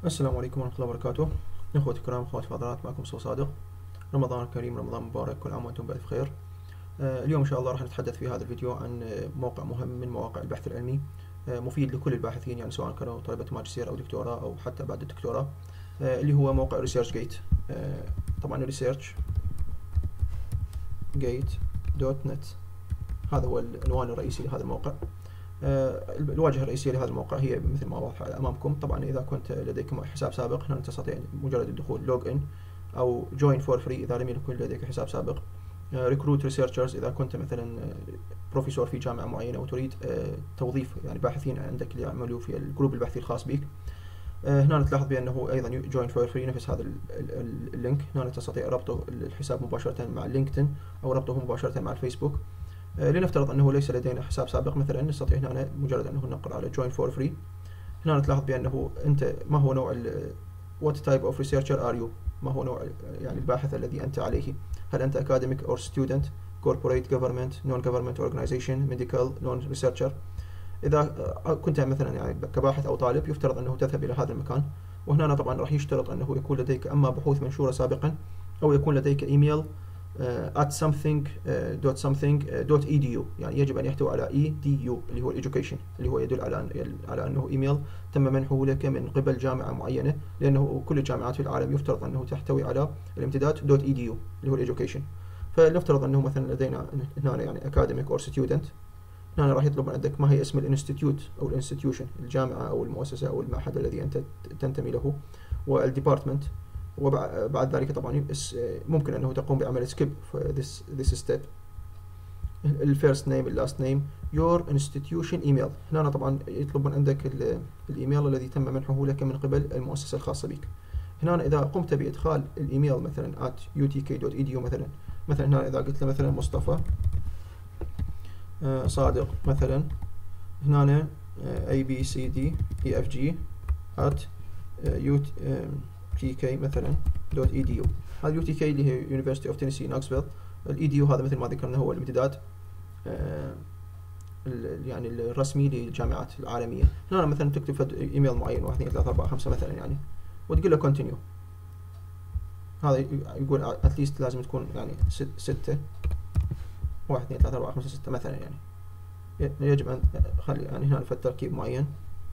السلام عليكم ورحمة الله وبركاته. إخوتي الكرام، أخواتي الفاضلات، معكم مصطفى صادق. رمضان كريم، رمضان مبارك، كل عام وأنتم بألف خير. اليوم إن شاء الله راح نتحدث في هذا الفيديو عن موقع مهم من مواقع البحث العلمي، مفيد لكل الباحثين، يعني سواء كانوا طلبة ماجستير أو دكتوراه أو حتى بعد الدكتوراه، اللي هو موقع ريسيرش جيت. طبعا ريسيرش جيت دوت نت، هذا هو العنوان الرئيسي لهذا الموقع. الواجهة الرئيسية لهذا الموقع هي مثل ما واضح أمامكم. طبعا إذا كنت لديكم حساب سابق هنا تستطيع مجرد الدخول لوج إن أو جوين فور فري إذا لم يكن لديك حساب سابق. ريكروت ريسيرشرز إذا كنت مثلا بروفيسور في جامعة معينة وتريد توظيف يعني باحثين عندك ليعملوا في الجروب البحثي الخاص بك. هنا تلاحظ بأنه أيضا جوين فور فري نفس هذا اللينك. هنا تستطيع ربطه الحساب مباشرة مع لينكدين أو ربطه مباشرة مع الفيسبوك. لنفترض أنه ليس لدينا حساب سابق مثلا، نستطيع هنا مجرد أنه نقر على join for free. هنا تلاحظ بأنه أنت ما هو نوع what type of researcher are you، ما هو نوع يعني الباحث الذي أنت عليه. هل أنت academic or student، corporate, government, non-government organization, medical, non-researcher. إذا كنت مثلا يعني كباحث أو طالب يفترض أنه تذهب إلى هذا المكان، وهنا طبعا راح يشترط أنه يكون لديك أما بحوث منشورة سابقا أو يكون لديك إيميل at something.something.edu، يعني يجب أن يحتوي على edu اللي هو education، اللي هو يدل على أنه إيميل تم منحه لك من قبل جامعة معينة، لأنه كل الجامعات في العالم يفترض أنه تحتوي على الامتداد .edu اللي هو education. فلنفترض أنه مثلا لدينا هنا يعني academic or student. هنا راح يطلب عندك ما هي اسم الانستيتيوت أو الانستيتيوشن، الجامعة أو المؤسسة أو المعهد الذي أنت تنتمي له، والديبارتمنت. وبعد ذلك طبعا ممكن أنه تقوم بعمل skip for this step. الفيرست نيم، اللاست نيم، your institution email. هنا طبعا يطلب من عندك الإيميل الذي تم منحه لك من قبل المؤسسة الخاصة بك. هنا إذا قمت بإدخال الإيميل مثلا at utk.edu مثلا هنا إذا قلت له مثلا مصطفى صادق مثلا، هنا abcdefg at utk مثلا .edu. هذا UTK اللي هي University of Tennessee Knoxville. الEDU هذا مثل ما ذكرنا هو الامتداد يعني الرسمي للجامعات العالمية. هنا مثلا تكتب ايميل معين 1 2 3 4 5 مثلا يعني، وتقول له continue. هذا يقول at least لازم تكون يعني 6 1 2 3 4 5 6 مثلا يعني. يجب أن خلي يعني هنا في تركيب معين.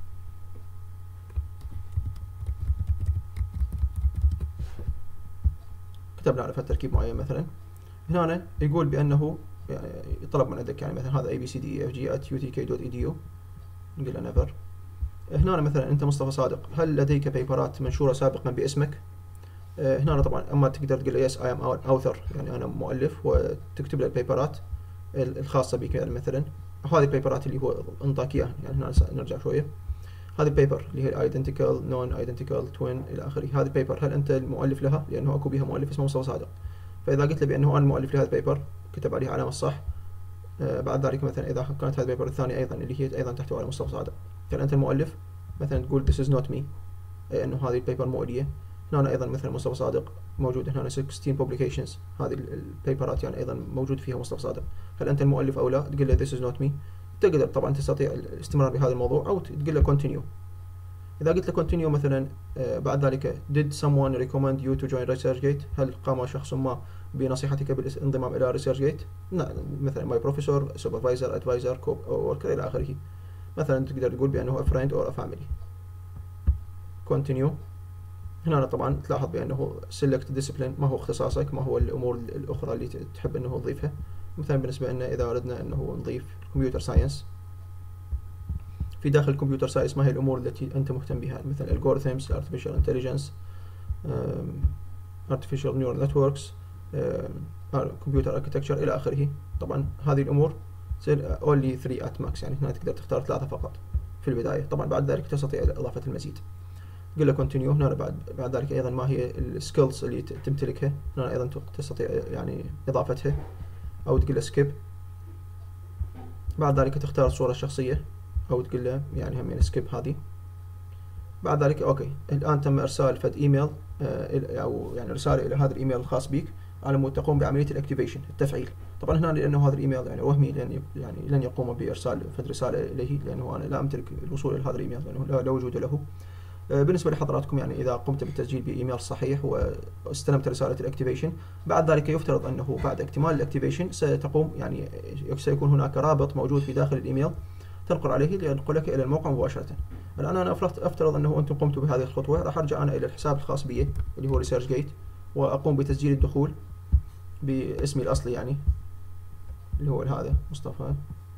كتبنا على تركيب معين مثلا. هنا يقول بأنه يعني يطلب من عندك يعني مثلا هذا abcdefg@utk.edu، نقول له never. هنا مثلا أنت مصطفى صادق، هل لديك بيبرات منشورة سابقا باسمك؟ هنا طبعا أما تقدر تقول له yes I am author، يعني أنا مؤلف، وتكتب له البيبرات الخاصة بك يعني مثلا. هذه البيبرات اللي هو انطاك إياها، يعني هنا نرجع شوية. هذه البيبر اللي هي identical non identical twin إلى آخره. هذه البيبر هل أنت المؤلف لها؟ لأنه أكو بها مؤلف اسمه مصطفى صادق. فإذا قلت له بأنه أنا مؤلف لهذا البيبر، كتب عليها علامة الصح. بعد ذلك مثلا إذا كانت هذه البيبر الثانية أيضا اللي هي أيضا تحتوي على مصطفى صادق، كان أنت المؤلف مثلا تقول this is not me، أي أنه هذه البيبر مو لي. هنا أيضا مثلا مصطفى صادق موجود هنا 16 publications، هذه البيبرات يعني أيضا موجود فيها مصطفى صادق. هل أنت المؤلف أو لا؟ تقول له this is not me. تقدر طبعا تستطيع الاستمرار بهذا الموضوع أو تقول له continue. إذا قلت له continue مثلا بعد ذلك did someone recommend you to join ResearchGate، هل قام شخص ما بنصيحتك بالانضمام إلى ResearchGate؟ مثلا my professor, supervisor, advisor, co-worker إلى آخره. مثلا تقدر تقول بأنه a friend or a family. continue. هنا طبعا تلاحظ بأنه select discipline، ما هو اختصاصك، ما هو الأمور الأخرى اللي تحب أنه تضيفها. مثلا بالنسبة لنا إذا أردنا أنه نضيف computer science، في داخل الكمبيوتر ساينس ما هي الأمور التي أنت مهتم بها، مثل algorithms, artificial intelligence, artificial neural networks, computer architecture إلى آخره. طبعا هذه الأمور only 3 at max، يعني هنا تقدر تختار 3 فقط في البداية. طبعا بعد ذلك تستطيع إضافة المزيد. قل له continue. هنا بعد ذلك أيضا ما هي الskills اللي تمتلكها، هنا أيضا تستطيع يعني إضافتها أو تقول له skip. بعد ذلك تختار الصورة الشخصية أو تقول له يعني هم سكيب هذه. بعد ذلك أوكي، الآن تم إرسال فد إيميل أو يعني رسالة إلى هذا الإيميل الخاص بك على مود تقوم بعملية الأكتيفيشن، التفعيل. طبعا هنا لأنه هذا الإيميل يعني وهمي، لن يقوم بإرسال فد رسالة إليه، لأنه أنا لا أمتلك الوصول إلى هذا الإيميل، لأنه لا وجود له. بالنسبة لحضراتكم يعني إذا قمت بالتسجيل بإيميل صحيح واستلمت رسالة الأكتيفيشن، بعد ذلك يفترض أنه بعد اكتمال الأكتيفيشن ستقوم يعني سيكون هناك رابط موجود في داخل الإيميل تنقر عليه لينقلك إلى الموقع مباشرة. الآن أنا أفترض أنه أنتم قمتوا بهذه الخطوة، راح أرجع أنا إلى الحساب الخاص بي اللي هو ريسيرش جيت، وأقوم بتسجيل الدخول باسمي الأصلي يعني اللي هو هذا مصطفى.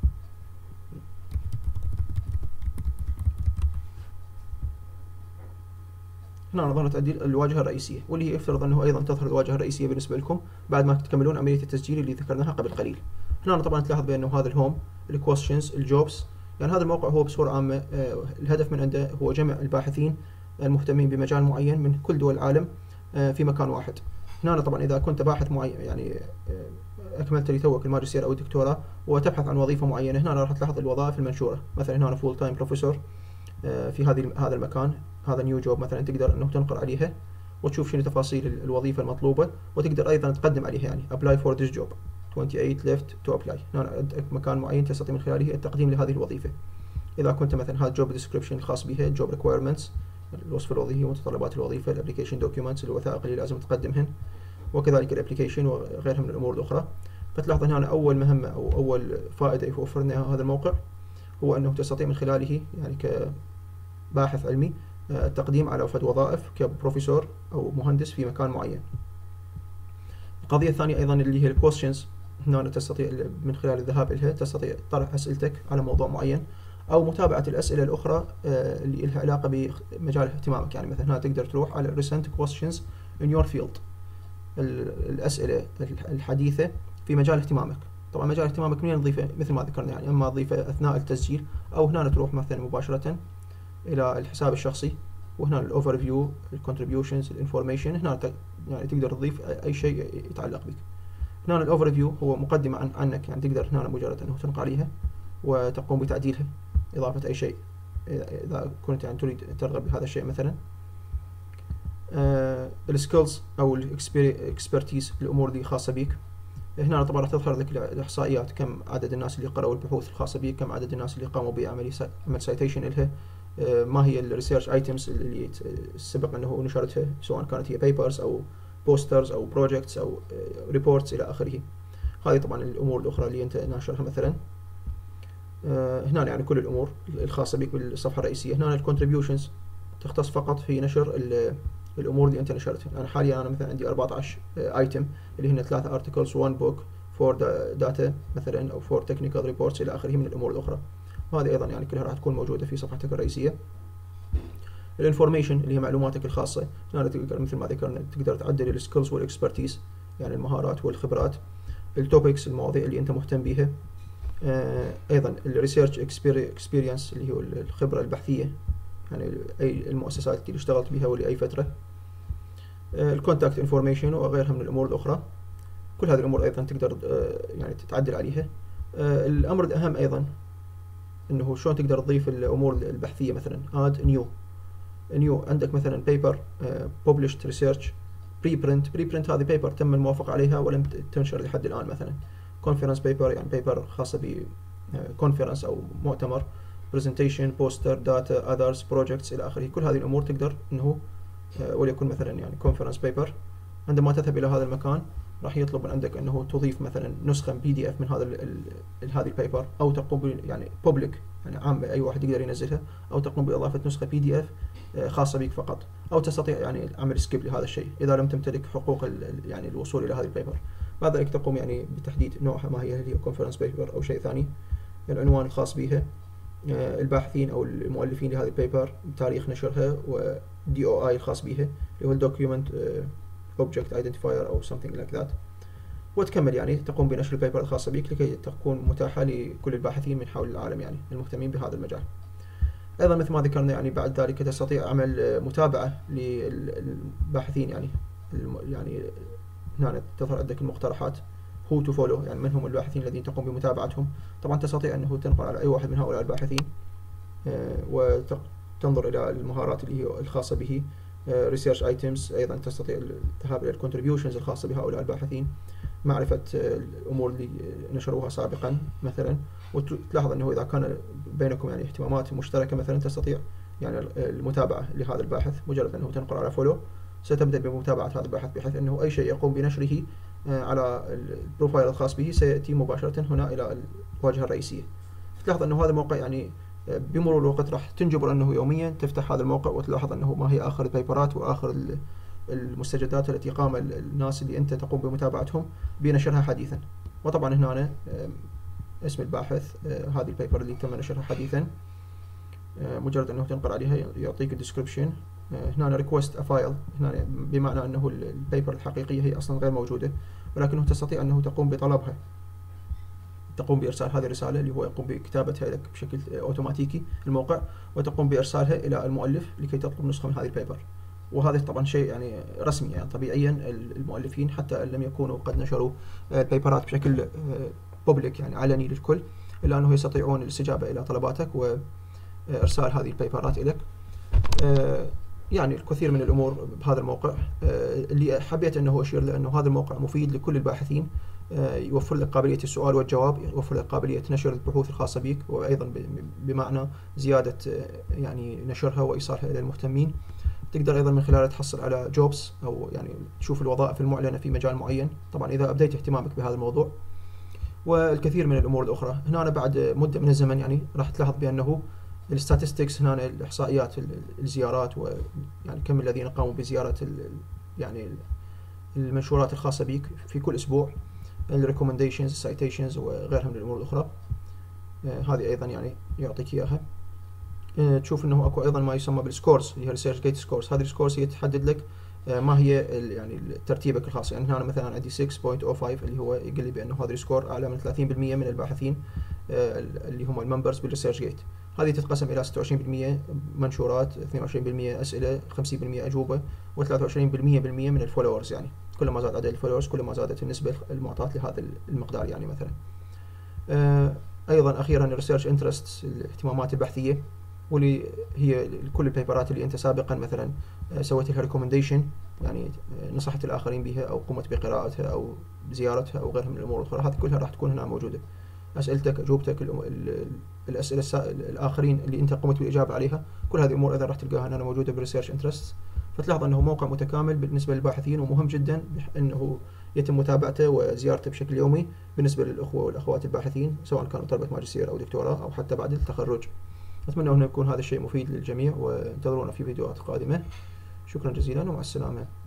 هنا ظهرت عندي الواجهة الرئيسية، واللي هي يفترض أنه أيضا تظهر الواجهة الرئيسية بالنسبة لكم بعد ما تكملون عملية التسجيل اللي ذكرناها قبل قليل. هنا طبعا تلاحظ بأنه هذا الهوم، الكويشنز، الجوبس، يعني هذا الموقع هو بصورة عامة الهدف من عنده هو جمع الباحثين المهتمين بمجال معين من كل دول العالم في مكان واحد. هنا طبعا إذا كنت باحث معين يعني أكملت لي توك الماجستير أو الدكتوراه وتبحث عن وظيفة معينة، هنا راح تلاحظ الوظائف المنشورة، مثلا هنا فول تايم بروفيسور في هذا المكان، هذا نيو جوب مثلا، تقدر انه تنقر عليها وتشوف شنو تفاصيل الوظيفه المطلوبه، وتقدر ايضا تقدم عليها يعني apply for this job 28 left to apply. هنا مكان معين تستطيع من خلاله التقديم لهذه الوظيفه. اذا كنت مثلا هذا جوب ديسكريبشن الخاص بها، جوب ريكويرمنتس الوصف الوظيفي ومتطلبات الوظيفه، الابلكيشن دوكيومنتس الوثائق اللي لازم تقدمهن، وكذلك الابلكيشن وغيرها من الامور الاخرى. فتلاحظ هنا اول مهمه او اول فائده يوفر لنا هذا الموقع هو انه تستطيع من خلاله يعني باحث علمي التقديم على وظائف كبروفيسور أو مهندس في مكان معين. القضية الثانية أيضا اللي هي الكويشنز، هنا تستطيع من خلال الذهاب إليها تستطيع طرح أسئلتك على موضوع معين أو متابعة الأسئلة الأخرى اللي لها علاقة بمجال اهتمامك. يعني مثلا هنا تقدر تروح على recent questions in your field، الأسئلة الحديثة في مجال اهتمامك. طبعا مجال اهتمامك منين نضيفه؟ مثل ما ذكرنا يعني اما تضيفه اثناء التسجيل، او هنا تروح مثلا مباشرة الى الحساب الشخصي، وهنا الاوفر فيو، الكونتريبيوشنز، الانفورميشن، هنا يعني تقدر تضيف اي شيء يتعلق بك. هنا الاوفر فيو هو مقدمة عنك، يعني تقدر هنا مجرد انه تنقل عليها وتقوم بتعديلها، اضافة اي شيء اذا كنت يعني تريد ترغب بهذا الشيء مثلا. السكيلز او الاكسبرتيز، الامور دي خاصة بك. هنا طبعا راح تظهر لك الاحصائيات، كم عدد الناس اللي قرأوا البحوث الخاصة بك، كم عدد الناس اللي قاموا بعمل سايتيشن لها، ما هي الريسيرش ايتمز اللي سبق انه نشرتها، سواء كانت هي بيبرز او بوسترز او بروجكتس او ريبورتس الى اخره. هذه طبعا الامور الاخرى اللي انت ناشرها مثلا. هنا يعني كل الامور الخاصة بك بالصفحة الرئيسية. هنا الكونتريبيوشنز تختص فقط في نشر الامور اللي انت نشرتها. انا حاليا مثلا عندي 14 ايتم اللي هن 3 ارتكلز، 1 بوك، 4 داتا مثلا، او 4 تكنيكال ريبورتس الى اخره من الامور الاخرى. وهذه ايضا يعني كلها راح تكون موجوده في صفحتك الرئيسيه. الانفورميشن اللي هي معلوماتك الخاصه، هنا تقدر مثل ما ذكرنا تقدر تعدل السكيلز والاكسبرتيز، يعني المهارات والخبرات. التوبكس، المواضيع اللي انت مهتم بها. ايضا الريسيرش اكسبيرينس اللي هو الخبره البحثيه، يعني اي المؤسسات اللي اشتغلت بها ولاي فتره. الكونتاكت انفورميشن وغيرها من الامور الاخرى. كل هذه الامور ايضا تقدر يعني تتعدل عليها. الامر الاهم ايضا انه شلون تقدر تضيف الامور البحثيه، مثلا اد نيو عندك مثلا بيبر ببلشد ريسيرش، بري برنت هذه بيبر تم الموافقه عليها ولم تنشر لحد الان مثلا. كونفرنس بيبر يعني بيبر خاصه بكونفرنس او مؤتمر. برزنتيشن، بوستر، داتا، اذرز، بروجكتس الى اخره. كل هذه الامور تقدر انه وليكن مثلا يعني كونفرنس بيبر، عندما تذهب الى هذا المكان راح يطلب من عندك انه تضيف مثلا نسخه PDF من هذه البيبر، او تقوم يعني بوبليك يعني عام اي واحد يقدر ينزلها، او تقوم باضافه نسخه PDF خاصه بك فقط، او تستطيع يعني عمل سكيب لهذا الشيء اذا لم تمتلك حقوق يعني الوصول الى هذه البيبر. بعد ذلك تقوم يعني بتحديد نوعها ما هي، هل هي كونفرنس بيبر او شيء ثاني، العنوان الخاص بها، الباحثين او المؤلفين لهذه البيبر، تاريخ نشرها، و DOI الخاص بها اللي هو الدوكيومنت object identifier او something like that. وتكمل يعني تقوم بنشر البيبر الخاصة بك لكي تكون متاحة لكل الباحثين من حول العالم يعني المهتمين بهذا المجال. ايضا مثل ما ذكرنا يعني بعد ذلك تستطيع عمل متابعة للباحثين، يعني هنا تظهر عندك المقترحات who to follow، يعني من هم الباحثين الذين تقوم بمتابعتهم. طبعا تستطيع انه تنقل على اي واحد من هؤلاء الباحثين وتنظر الى المهارات اللي هي الخاصة به. research items، ايضا تستطيع الذهاب الى الكونتريبيوشنز الخاصة بهؤلاء الباحثين، معرفة الامور اللي نشروها سابقا مثلا، وتلاحظ انه اذا كان بينكم يعني اهتمامات مشتركة مثلا تستطيع يعني المتابعة لهذا الباحث. مجرد أنه تنقر على فولو ستبدأ بمتابعة هذا الباحث، بحيث أنه أي شيء يقوم بنشره على البروفايل الخاص به سيأتي مباشرة هنا إلى الواجهة الرئيسية. تلاحظ أنه هذا الموقع يعني بمرور الوقت راح تنجبر أنه يوميا تفتح هذا الموقع وتلاحظ أنه ما هي آخر البيبرات وآخر المستجدات التي قام الناس اللي أنت تقوم بمتابعتهم بنشرها حديثا. وطبعا هنا اسم الباحث، هذه البيبر اللي تم نشرها حديثا، مجرد أنه تنقر عليها يعطيك الديسكريبشن. هنا ريكوست افايل، هنا بمعنى أنه البيبر الحقيقية هي أصلا غير موجودة، ولكنه تستطيع أنه تقوم بطلبها، تقوم بإرسال هذه الرسالة اللي هو يقوم بكتابتها لك بشكل أوتوماتيكي الموقع، وتقوم بإرسالها إلى المؤلف لكي تطلب نسخة من هذه البيبر. وهذا طبعا شيء يعني رسمي، يعني طبيعيا المؤلفين حتى لم يكونوا قد نشروا البيبرات بشكل بوبليك يعني علني للكل، إلا أنه يستطيعون الاستجابة إلى طلباتك وإرسال هذه البيبرات إليك. يعني الكثير من الأمور بهذا الموقع. اللي حبيت أنه أشير له أنه هذا الموقع مفيد لكل الباحثين، يوفر لك قابلية السؤال والجواب، يوفر لك قابلية نشر البحوث الخاصة بك، وأيضا بمعنى زيادة يعني نشرها وإيصالها إلى المهتمين. تقدر أيضا من خلاله تحصل على جوبس، أو يعني تشوف الوظائف المعلنة في مجال معين، طبعا إذا أبديت اهتمامك بهذا الموضوع، والكثير من الأمور الأخرى. هنا بعد مدة من الزمن يعني راح تلاحظ بأنه الستاتستكس، هنا الإحصائيات الزيارات، ويعني كم الذين قاموا بزيارة يعني المنشورات الخاصة بك في كل أسبوع، الريكومنديشنز، السايتيشنز، وغيرها من الأمور الأخرى. هذه أيضا يعني يعطيك إياها. تشوف أنه أكو أيضا ما يسمى بالسكورز، اللي هي ريسيرش جيت سكورز. هذه السكورز هي تحدد لك ما هي يعني ترتيبك الخاص. يعني هنا مثلا عندي 6.05 اللي هو يقول لي بأنه هذا السكور أعلى من 30% من الباحثين اللي هم الممبرز بالريسيرش جيت. هذه تتقسم إلى 26% منشورات، 22% أسئلة، 50% أجوبة، و23% من الفولورز. يعني كل ما زاد عدد الفولورز كل ما زادت النسبة المعطاة لهذا المقدار يعني مثلا. أيضا أخيرا الريسيرش انترست، الاهتمامات البحثية، واللي هي كل البيبرات اللي أنت سابقا مثلا سويت لها ريكومنديشن، يعني نصحت الآخرين بها أو قمت بقراءتها أو زيارتها أو غيرها من الأمور الأخرى. هذه كلها راح تكون هنا موجودة. أسئلتك، أجوبتك، الأسئلة الآخرين اللي أنت قمت بالإجابة عليها، كل هذه الأمور أيضا راح تلقاها هنا موجودة بالريسيرش انترست. فتلاحظ أنه موقع متكامل بالنسبة للباحثين، ومهم جدا أنه يتم متابعته وزيارته بشكل يومي بالنسبة للأخوة والأخوات الباحثين، سواء كانوا طلبة ماجستير أو دكتوراه أو حتى بعد التخرج. أتمنى أن يكون هذا الشيء مفيد للجميع، وانتظرونا في فيديوهات قادمة. شكرا جزيلا ومع السلامة.